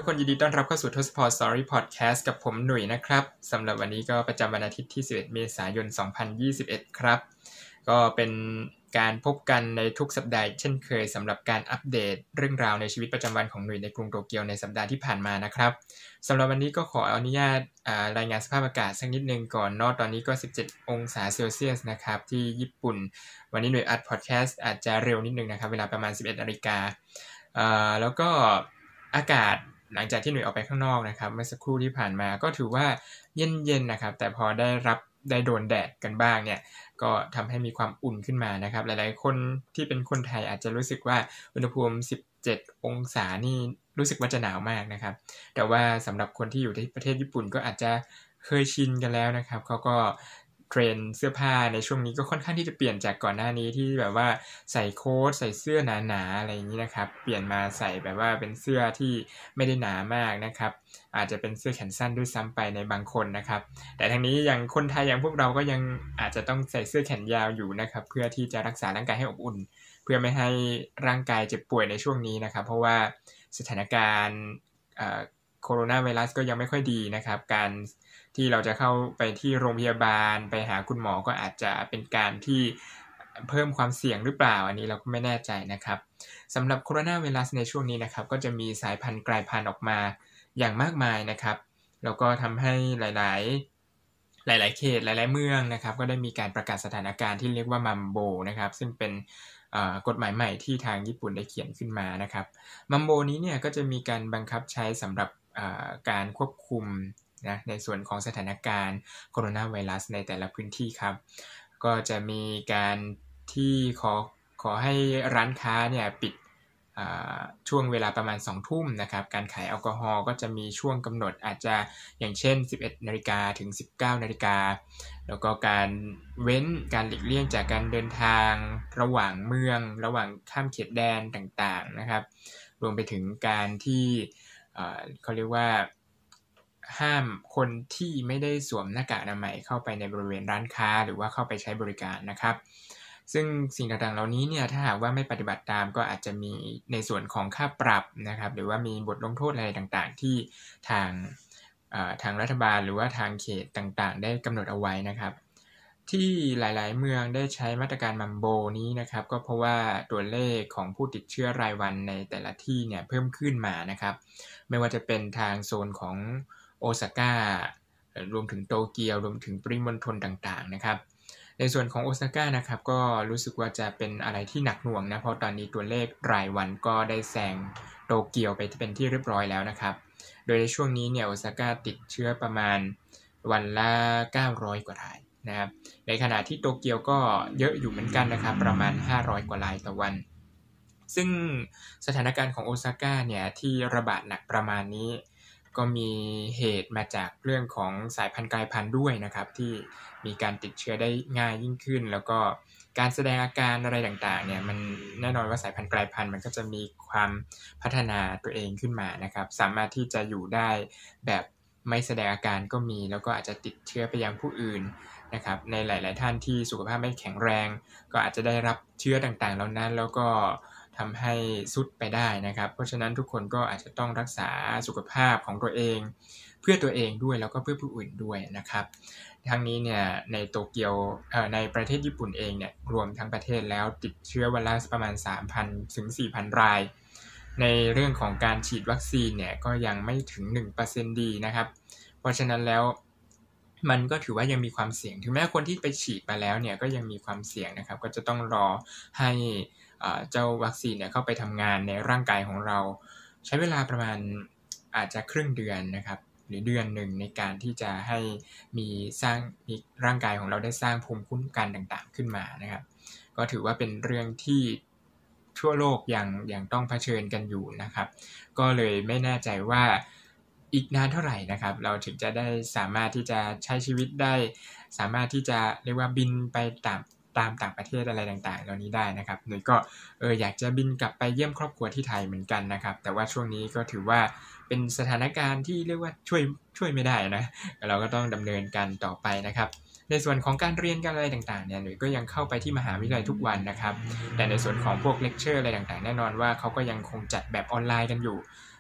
กคนยินดีต้อนรับเข้าสู่ทศพร Story Podcast กับผมหนุ่ยนะครับสำหรับวันนี้ก็ประจำวันอาทิตย์ที่11เมษายน2021ครับก็เป็นการพบกันในทุกสัปดาห์เช่นเคยสำหรับการอัปเดตเรื่องราวในชีวิตประจำวันของหนุ่ยในกรุงโตเกียวในสัปดาห์ที่ผ่านมานะครับสำหรับวันนี้ก็ขออนุญาตรายงานสภาพอากาศสักนิดนึงก่อนเนาะตอนนี้ก็17องศาเซลเซียสนะครับที่ญี่ปุ่นวันนี้หนุ่ยอัดพอดแคสต์อาจจะเร็วนิดนึงนะครับเวลาประมาณ 11:00 นแล้วก็อากาศหลังจากที่หนุ่ยออกไปข้างนอกนะครับเมื่อสักครู่ที่ผ่านมาก็ถือว่าเย็นๆนะครับแต่พอได้โดนแดดกันบ้างเนี่ยก็ทำให้มีความอุ่นขึ้นมานะครับหลายๆคนที่เป็นคนไทยอาจจะรู้สึกว่าอุณหภูมิ17องศานี่รู้สึกว่าจะหนาวมากนะครับแต่ว่าสำหรับคนที่อยู่ที่ประเทศญี่ปุ่นก็อาจจะเคยชินกันแล้วนะครับเขาก็เทรนด์เสื้อผ้าในช่วงนี้ก็ค่อนข้างที่จะเปลี่ยนจากก่อนหน้านี้ที่แบบว่าใส่โค้ทใส่เสื้อหนาๆอะไรอย่างนี้นะครับเปลี่ยนมาใส่แบบว่าเป็นเสื้อที่ไม่ได้หนามากนะครับอาจจะเป็นเสื้อแขนสั้นด้วยซ้ำไปในบางคนนะครับแต่ทั้งนี้อย่างคนไทยอย่างพวกเราก็ยังอาจจะต้องใส่เสื้อแขนยาวอยู่นะครับเพื่อที่จะรักษาร่างกายให้อบอุ่นเพื่อไม่ให้ร่างกายเจ็บป่วยในช่วงนี้นะครับเพราะว่าสถานการณ์โคโรนาไวรัสก็ยังไม่ค่อยดีนะครับการที่เราจะเข้าไปที่โรงพยาบาลไปหาคุณหมอก็อาจจะเป็นการที่เพิ่มความเสี่ยงหรือเปล่าอันนี้เราก็ไม่แน่ใจนะครับสำหรับโคโรนาไวรัสในช่วงนี้นะครับก็จะมีสายพันธุ์กลายพันธุ์ออกมาอย่างมากมายนะครับแล้วก็ทำให้หลายเขตหลายๆเมืองนะครับก็ได้มีการประกาศสถานการณ์ที่เรียกว่ามัมโบนะครับซึ่งเป็นกฎหมายใหม่ที่ทางญี่ปุ่นได้เขียนขึ้นมานะครับมัมโบนี้เนี่ยก็จะมีการบังคับใช้สำหรับการควบคุมนะในส่วนของสถานการณ์โคโรนาไวรัสในแต่ละพื้นที่ครับก็จะมีการที่ขอให้ร้านค้าเนี่ยปิดช่วงเวลาประมาณ 20:00 นนะครับการขายแอลกอฮอล์ก็จะมีช่วงกำหนดอาจจะอย่างเช่น 11:00 นถึง 19:00 นแล้วก็การเว้นการหลีกเลี่ยงจากการเดินทางระหว่างเมืองระหว่างข้ามเขตแดนต่างๆนะครับรวมไปถึงการที่เขาเรียกว่าห้ามคนที่ไม่ได้สวมหน้ากากอนามัยเข้าไปในบริเวณร้านค้าหรือว่าเข้าไปใช้บริการนะครับซึ่งสิ่งต่างๆเหล่านี้เนี่ยถ้าหากว่าไม่ปฏิบัติตามก็อาจจะมีในส่วนของค่าปรับนะครับหรือว่ามีบทลงโทษอะไรต่างๆที่ทางรัฐบาลหรือว่าทางเขตต่างๆได้กำหนดเอาไว้นะครับที่หลายๆเมืองได้ใช้มาตรการมัมโบนี้นะครับก็เพราะว่าตัวเลขของผู้ติดเชื้อรายวันในแต่ละที่เนี่ยเพิ่มขึ้นมานะครับไม่ว่าจะเป็นทางโซนของโอซาก้ารวมถึงโตเกียวรวมถึงปริมณฑลต่างๆนะครับในส่วนของโอซาก้านะครับก็รู้สึกว่าจะเป็นอะไรที่หนักหน่วงนะเพราะตอนนี้ตัวเลขรายวันก็ได้แซงโตเกียวไปเป็นที่เรียบร้อยแล้วนะครับโดยในช่วงนี้เนี่ยโอซาก้าติดเชื้อประมาณวันละ900กว่ารายนะครับในขณะที่โตเกียวก็เยอะอยู่เหมือนกันนะครับประมาณ500กว่ารายต่อวันซึ่งสถานการณ์ของโอซาก้าเนี่ยที่ระบาดหนักประมาณนี้ก็มีเหตุมาจากเรื่องของสายพันธุ์กลายพันธุ์ด้วยนะครับที่มีการติดเชื้อได้ง่ายยิ่งขึ้นแล้วก็การแสดงอาการอะไรต่างๆเนี่ยมันแน่นอนว่าสายพันธุ์กลายพันธุ์มันก็จะมีความพัฒนาตัวเองขึ้นมานะครับสามารถที่จะอยู่ได้แบบไม่แสดงอาการก็มีแล้วก็อาจจะติดเชื้อไปยังผู้อื่นนะครับในหลายๆท่านที่สุขภาพไม่แข็งแรงก็อาจจะได้รับเชื้อต่างๆเหล่านั้นแล้วก็ทำให้ทรุดไปได้นะครับเพราะฉะนั้นทุกคนก็อาจจะต้องรักษาสุขภาพของตัวเองเพื่อตัวเองด้วยแล้วก็เพื่อผู้อื่นด้วยนะครับทั้งนี้เนี่ยในโตเกียวในประเทศญี่ปุ่นเองเนี่ยรวมทั้งประเทศแล้วติดเชื้อวันละประมาณ 3,000 ถึง 4,000 รายในเรื่องของการฉีดวัคซีนเนี่ยก็ยังไม่ถึง 1% ดีนะครับเพราะฉะนั้นแล้วมันก็ถือว่ายังมีความเสี่ยงถึงแม้คนที่ไปฉีดมาแล้วเนี่ยก็ยังมีความเสี่ยงนะครับก็จะต้องรอให้เจ้าวัคซีนเนี่ยเข้าไปทำงานในร่างกายของเราใช้เวลาประมาณอาจจะครึ่งเดือนนะครับหรือเดือนหนึ่งในการที่จะให้มีร่างกายของเราได้สร้างภูมิคุ้มกันต่างๆขึ้นมานะครับก็ถือว่าเป็นเรื่องที่ทั่วโลกยังต้องเผชิญกันอยู่นะครับก็เลยไม่แน่ใจว่าอีกนานเท่าไหร่นะครับเราถึงจะได้สามารถที่จะใช้ชีวิตได้สามารถที่จะเรียกว่าบินไปตามต่างประเทศอะไรต่างๆเหล่านี้ได้นะครับหนุ่ยก็อยากจะบินกลับไปเยี่ยมครอบครัวที่ไทยเหมือนกันนะครับแต่ว่าช่วงนี้ก็ถือว่าเป็นสถานการณ์ที่เรียกว่าช่วยไม่ได้นะเราก็ต้องดำเนินการต่อไปนะครับในส่วนของการเรียนการอะไรต่างๆเนี่ยหนุ่ยก็ยังเข้าไปที่มหาวิทยาลัยทุกวันนะครับแต่ในส่วนของพวกเลคเชอร์อะไรต่างๆแน่นอนว่าเขาก็ยังคงจัดแบบออนไลน์กันอยู่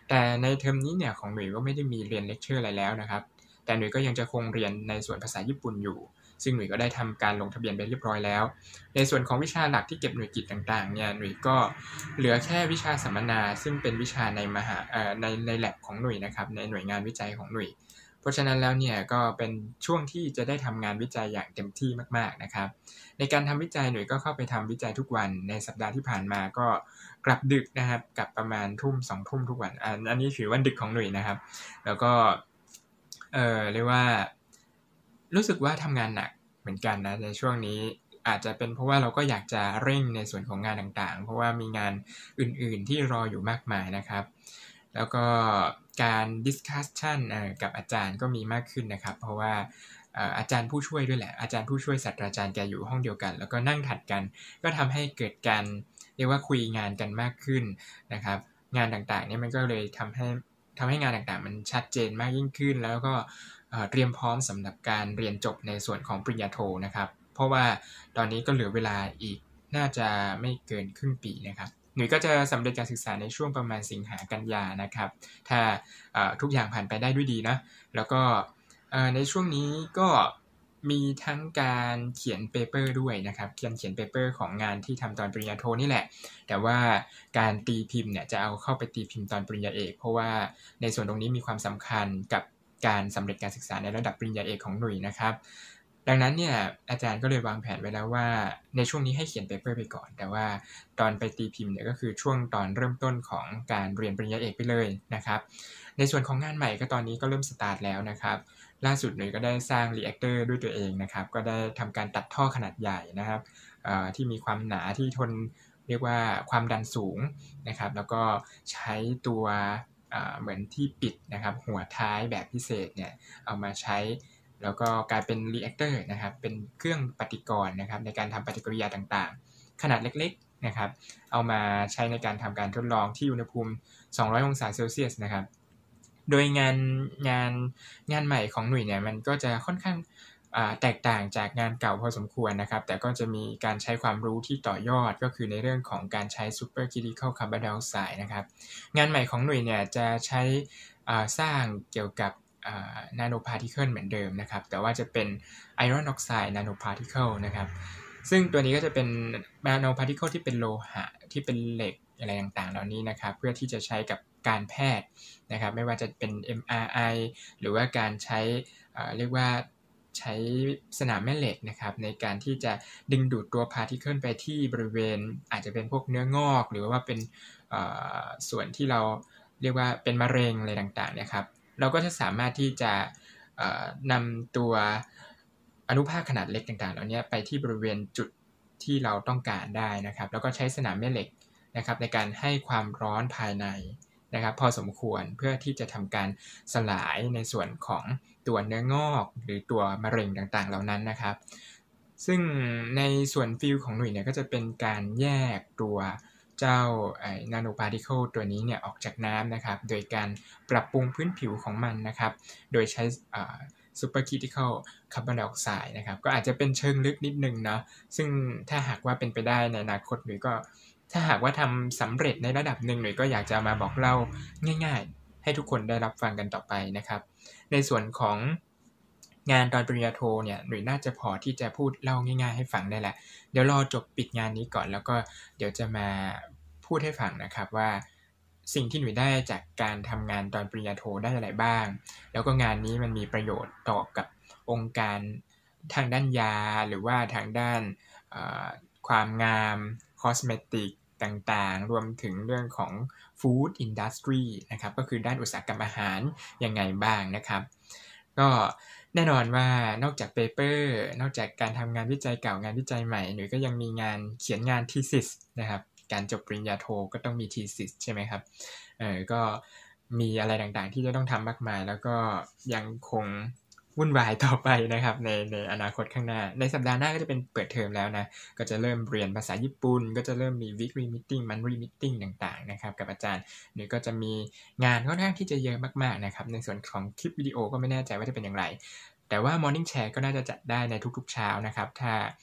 แต่ในเทอมนี้เนี่ยของหนุ่ยก็ไม่ได้มีเรียนเลคเชอร์อะไรแล้วนะครับแต่หนุ่ยก็ยังจะคงเรียนในส่วนภาษาญี่ปุ่นอยู่ซึ่งหนุ่ยก็ได้ทำการลงทะเบียนไปเรียบร้อยแล้วในส่วนของวิชาหลักที่เก็บหน่วยกิตต่างๆเนี่ยหนุ่ยก็เหลือแค่วิชาสัมมนาซึ่งเป็นวิชาในใน lab ของหนุ่ยนะครับในหน่วยงานวิจัยของหนุ่ยเพราะฉะนั้นแล้วเนี่ยก็เป็นช่วงที่จะได้ทำงานวิจัยอย่างเต็มที่มากๆนะครับในการทำวิจัยหนุ่ยก็เข้าไปทำวิจัยทุกวันในสัปดาห์ที่ผ่านมาก็กลับดึกนะครับกลับประมาณทุ่ม2 ทุ่มทุกวันอันนี้ถือว่าดึกของหนุ่ยนะครับแล้วก็เรียกว่ารู้สึกว่าทำงานหนักเหมือนกันนะในช่วงนี้อาจจะเป็นเพราะว่าเราก็อยากจะเร่งในส่วนของงานต่างๆเพราะว่ามีงานอื่นๆที่รออยู่มากมายนะครับแล้วก็การดิสคัสชันกับอาจารย์ก็มีมากขึ้นนะครับเพราะว่าอาจารย์ผู้ช่วยด้วยแหละอาจารย์ผู้ช่วยศาสตราจารย์แกอยู่ห้องเดียวกันแล้วก็นั่งถัดกันก็ทำให้เกิดการเรียกว่าคุยงานกันมากขึ้นนะครับงานต่างๆนี่มันก็เลยทำให้งานต่างๆมันชัดเจนมากยิ่งขึ้นแล้วก็เตรียมพร้อมสำหรับการเรียนจบในส่วนของปริญญาโทนะครับเพราะว่าตอนนี้ก็เหลือเวลาอีกน่าจะไม่เกินครึ่งปีนะครับหนุ่ยก็จะสำเร็จการศึกษาในช่วงประมาณสิงหากันยานะครับถ้าทุกอย่างผ่านไปได้ด้วยดีนะแล้วก็ในช่วงนี้ก็มีทั้งการเขียนเปเปอร์ด้วยนะครับเขียนเปเปอร์ของงานที่ทำตอนปริญญาโทนี่แหละแต่ว่าการตีพิมพ์เนี่ยจะเอาเข้าไปตีพิมพ์ตอนปริญญาเอกเพราะว่าในส่วนตรงนี้มีความสำคัญกับการสำเร็จการศึกษาในระดับปริญญาเอกของหนุ่ยนะครับดังนั้นเนี่ยอาจารย์ก็เลยวางแผนไว้แล้วว่าในช่วงนี้ให้เขียนเปเปอร์ไปก่อนแต่ว่าตอนไปตีพิมพ์เนี่ยก็คือช่วงตอนเริ่มต้นของการเรียนปริญญาเอกไปเลยนะครับในส่วนของงานใหม่ก็ตอนนี้ก็เริ่มสตาร์ทแล้วนะครับล่าสุดหนุ่ยก็ได้สร้างรีแอคเตอร์ด้วยตัวเองนะครับก็ได้ทำการตัดท่อขนาดใหญ่นะครับที่มีความหนาที่ทนเรียกว่าความดันสูงนะครับแล้วก็ใช้ตัวเหมือนที่ปิดนะครับหัวท้ายแบบพิเศษเนี่ยเอามาใช้แล้วก็กลายเป็นรีแอคเตอร์นะครับเป็นเครื่องปฏิกรณ์นะครับในการทำปฏิกิริยาต่างๆขนาดเล็กๆนะครับเอามาใช้ในการทำการทดลองที่อุณหภูมิ200องศาเซลเซียสนะครับโดยงานใหม่ของหนุ่ยเนี่ยมันก็จะค่อนข้างแตกต่างจากงานเก่าพอสมควรนะครับแต่ก็จะมีการใช้ความรู้ที่ต่อยอดก็คือในเรื่องของการใช้ Super Critical Carbon Dioxide นะครับงานใหม่ของหนุ่ยเนี่ยจะใช้สร้างเกี่ยวกับNano Particle เหมือนเดิมนะครับแต่ว่าจะเป็น Iron Oxide Nano Particle นะครับซึ่งตัวนี้ก็จะเป็น Nano Particle ที่เป็นโลหะที่เป็นเหล็กอะไรต่างๆเหล่านี้นะครับเพื่อที่จะใช้กับการแพทย์นะครับไม่ว่าจะเป็น MRI หรือว่าการใช้เรียกว่าใช้สนามแม่เหล็กนะครับในการที่จะดึงดูดตัว particle ไปที่บริเวณอาจจะเป็นพวกเนื้องอกหรือว่าเป็นส่วนที่เราเรียกว่าเป็นมะเร็งอะไรต่างๆเนี่ยครับเราก็จะสามารถที่จะนำตัวอนุภาคขนาดเล็กต่างๆเหล่านี้ไปที่บริเวณจุดที่เราต้องการได้นะครับแล้วก็ใช้สนามแม่เหล็กนะครับในการให้ความร้อนภายในนะครับพอสมควรเพื่อที่จะทำการสลายในส่วนของตัวเนื้องอกหรือตัวมะเร็งต่างๆเหล่านั้นนะครับซึ่งในส่วนฟิลของหนุ่ยเนี่ยก็จะเป็นการแยกตัวเจ้านาโนพาร์ติเคิลตัวนี้เนี่ยออกจากน้ำนะครับโดยการปรับปรุงพื้นผิวของมันนะครับโดยใช้Super Critical Carbon Dioxide นะครับก็อาจจะเป็นเชิงลึกนิดนึงเนาะซึ่งถ้าหากว่าเป็นไปได้ในอนาคตหนุ่ยก็ถ้าหากว่าทำสำเร็จในระดับหนึ่งหนุ่ยก็อยากจะมาบอกเล่าง่ายๆให้ทุกคนได้รับฟังกันต่อไปนะครับในส่วนของงานตอนปริญญาโทเนี่ยหนุ่ยน่าจะพอที่จะพูดเล่าง่ายๆให้ฟังได้แหละเดี๋ยวรอจบปิดงานนี้ก่อนแล้วก็เดี๋ยวจะมาพูดให้ฟังนะครับว่าสิ่งที่หนุ่ยได้จากการทำงานตอนปริญญาโทได้อะไรบ้างแล้วก็งานนี้มันมีประโยชน์ต่อกับองค์การทางด้านยาหรือว่าทางด้านความงามคอสเมติกต่างๆรวมถึงเรื่องของ Food Industry นะครับก็คือด้านอุตสาหกรรมอาหารยังไงบ้างนะครับก็แน่นอนว่านอกจากเปเปอร์นอกจากการทำงานวิจัยเก่างานวิจัยใหม่หนุ่ยก็ยังมีงานเขียนงาน thesis นะครับการจบปริญญาโทก็ต้องมี thesis ใช่ไหมครับก็มีอะไรต่างๆที่จะต้องทำมากมายแล้วก็ยังคงวุ่นวายต่อไปนะครับในอนาคตข้างหน้าในสัปดาห์หน้าก็จะเป็นเปิดเทอมแล้วนะก็จะเริ่มเรียนภาษาญี่ปุ่นก็จะเริ่มมี weekly meeting monthly meeting ต่างๆนะครับกับอาจารย์นี่ก็จะมีงานค่อนข้างที่จะเยอะมากๆนะครับในส่วนของคลิปวิดีโอก็ไม่แน่ใจว่าจะเป็นอย่างไรแต่ว่า morning share ก็น่าจะจัดได้ในทุกๆเช้านะครับ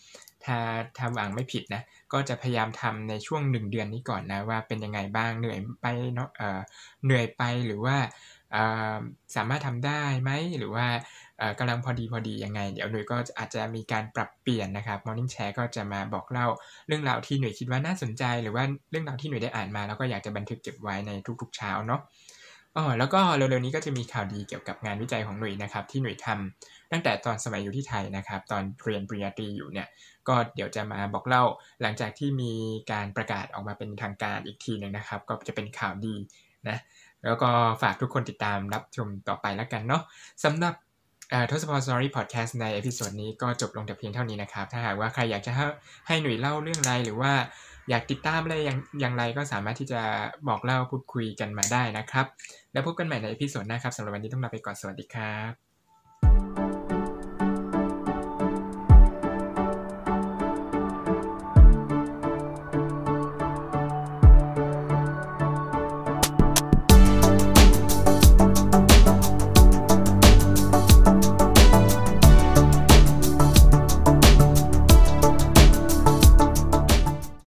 ถ้าหวังไม่ผิดนะก็จะพยายามทำในช่วง1เดือนนี้ก่อนนะว่าเป็นยังไงบ้างเหนื่อยไปเนาะเหนื่อยไปหรือว่าอ่าสามารถทำได้ไหมหรือว่ากำลังพอดียังไงเดี๋ยวหนุ่ยก็อาจจะมีการปรับเปลี่ยนนะครับ Morning Chat ก็จะมาบอกเล่าเรื่องราวที่หนุ่ยคิดว่าน่าสนใจหรือว่าเรื่องราวที่หนุ่ยได้อ่านมาแล้วก็อยากจะบันทึกเก็บไว้ในทุกๆเช้าเนาะแล้วก็เร็วๆนี้ก็จะมีข่าวดีเกี่ยวกับงานวิจัยของหนุ่ยนะครับที่หนุ่ยทำตั้งแต่ตอนสมัยอยู่ที่ไทยนะครับตอนเรียนปริญญาตรีอยู่เนี่ยก็เดี๋ยวจะมาบอกเล่าหลังจากที่มีการประกาศออกมาเป็นทางการอีกทีนึงนะครับก็จะเป็นข่าวดีนะแล้วก็ฝากทุกคนติดตามรับชมต่อไปแล้วกันเนาะสำหรับทศพร Story Podcast ในเอพิโซดนี้ก็จบลงแต่เพียงเท่านี้นะครับถ้าหากว่าใครอยากจะให้หนุ่ยเล่าเรื่องอะไรหรือว่าอยากติดตามอะไรอย่างไรก็สามารถที่จะบอกเล่าพูดคุยกันมาได้นะครับแล้วพบกันใหม่ในเอพิโซดหน้าครับสำหรับวันนี้ต้องลาไปก่อนสวัสดีครับ